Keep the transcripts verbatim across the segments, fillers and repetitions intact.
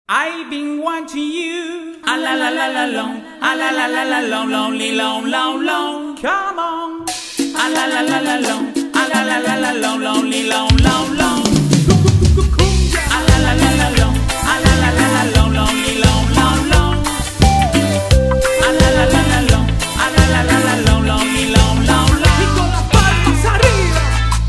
I've been watching you. A la la la la long, a la la la la long, lonely long, long, long. Come on. A la la la la long, a la la la la long, lonely long, long, long. A la la la la long, a la la la la long, lonely long, long, long. A la la la la long, a la la la la long, lonely long, long, long. Y con las palmas arriba.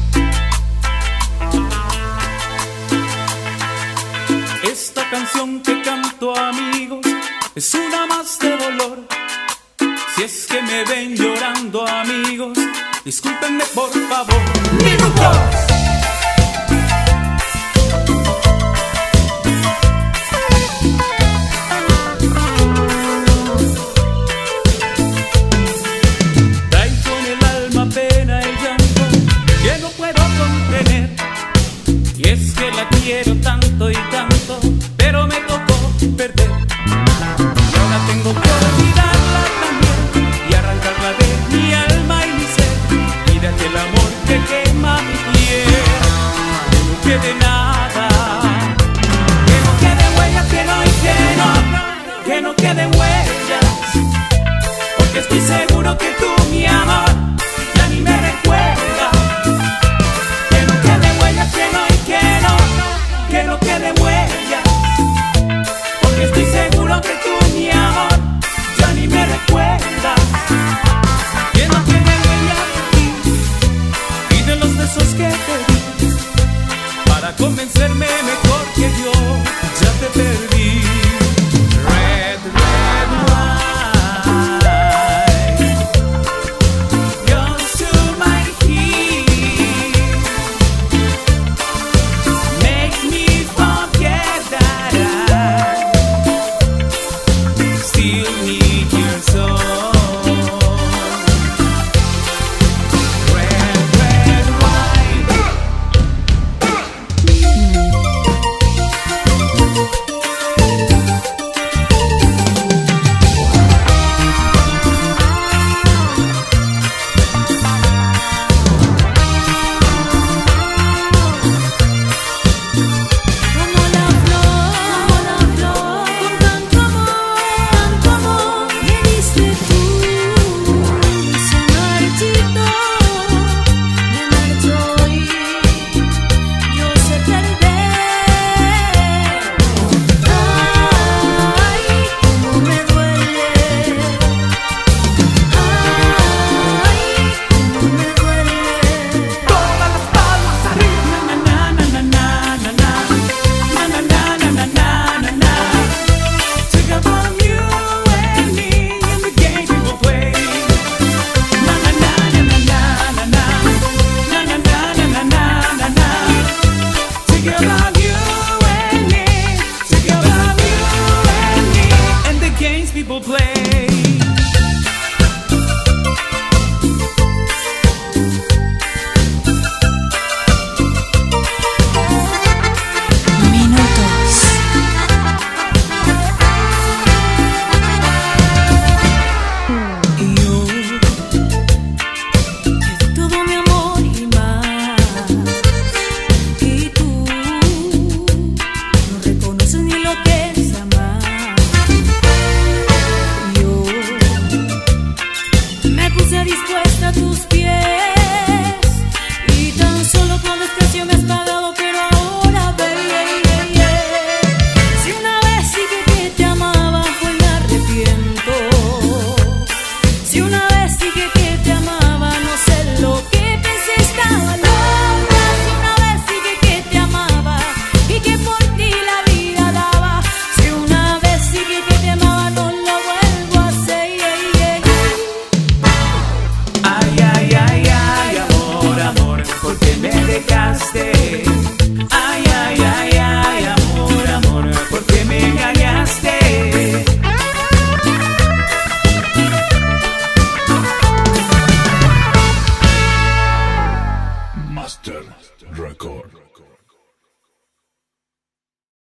Esta canción que canto, amigos, es una más de dolor. Si es que me ven llorando, amigos, discúlpenme por favor. ¡Minutos!